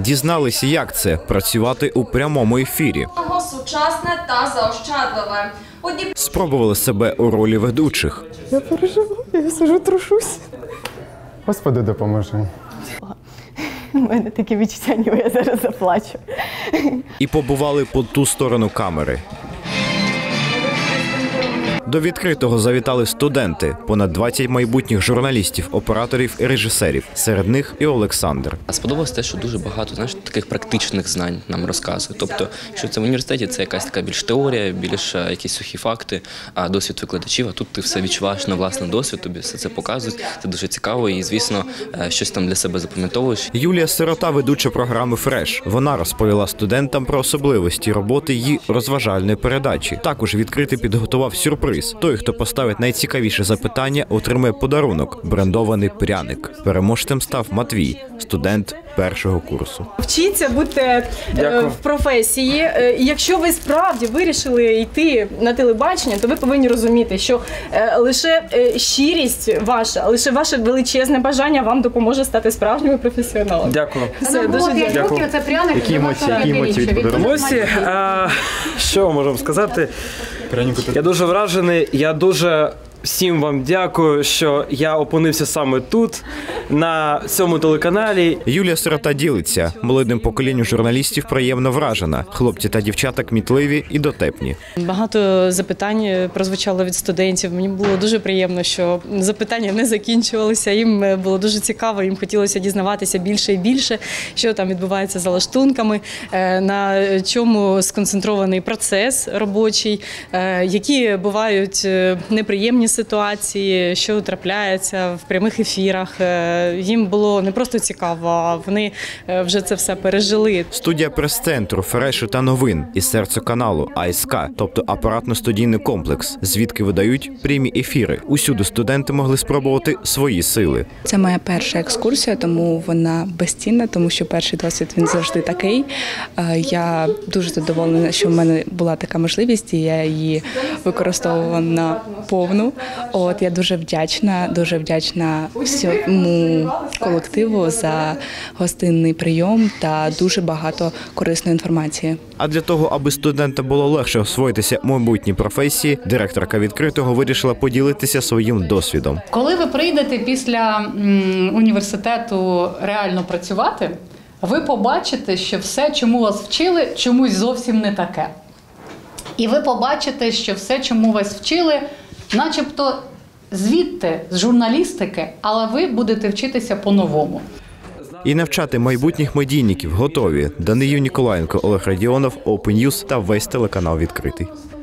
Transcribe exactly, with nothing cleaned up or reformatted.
Дізналися, як це – працювати у прямому ефірі. Сучасне та заощадливе. Спробували себе у ролі ведучих. Я переживаю, я сижу, трушусь. Господи, допоможи. У мене таке відчуття, ніби я зараз заплачу. І побували по ту сторону камери. До відкритого завітали студенти, понад двадцять майбутніх журналістів, операторів і режисерів. Серед них і Олександр. Сподобалось те, що дуже багато, знаєш, таких практичних знань нам розказує. Тобто, що це в університеті, це якась така більш теорія, більш якісь сухі факти, а досвід викладачів, а тут ти все відчуваєш на власний досвід, тобі все це показують. Це дуже цікаво і, звісно, щось там для себе запам'ятовуєш. Юлія Сирота – ведуча програми «Фреш». Вона розповіла студентам про особливості роботи її розважальної передачі. Також відкритий підготував сюрприз. Той, хто поставить найцікавіше запитання, отримає подарунок – брендований пряник. Переможцем став Матвій, студент першого курсу. Вчіться бути Дякую. в професії. І якщо ви справді вирішили йти на телебачення, то ви повинні розуміти, що лише щирість ваша, лише ваше величезне бажання вам допоможе стати справжніми професіоналами. Дякую. Все, дуже дякую. Це пряник. Які емоції, які емоції від подарунку? Емоції? А, що можемо сказати? Я дуже вражений, я дуже всім вам дякую, що я опинився саме тут, на цьому телеканалі. Юлія Сирота ділиться. Молодим поколінням журналістів приємно вражена. Хлопці та дівчата кмітливі і дотепні. Багато запитань прозвучало від студентів. Мені було дуже приємно, що запитання не закінчувалися. Їм було дуже цікаво, їм хотілося дізнаватися більше і більше, що там відбувається за лаштунками, на чому сконцентрований процес робочий, які бувають неприємні ситуації, що трапляється в прямих ефірах. Їм було не просто цікаво, а вони вже це все пережили. Студія прес-центру, фрешу та новин і серце каналу АСК, тобто апаратно-студійний комплекс, звідки видають прямі ефіри. Усюди студенти могли спробувати свої сили. Це моя перша екскурсія, тому вона безцінна, тому що перший досвід він завжди такий. Я дуже задоволена, що в мене була така можливість, і я її використовувала на повну. От я дуже вдячна, дуже вдячна всьому колективу за гостинний прийом та дуже багато корисної інформації. А для того, аби студентам було легше освоїтися майбутній професії, директорка відкритого вирішила поділитися своїм досвідом. Коли ви прийдете після м, університету реально працювати, ви побачите, що все, чому вас вчили, чомусь зовсім не таке. І ви побачите, що все, чому вас вчили, начебто звідти, з журналістики, але ви будете вчитися по-новому. І навчати майбутніх медійників готові. Данию Ніколаєнко, Олег Радіонов, Open News та весь телеканал «Відкритий».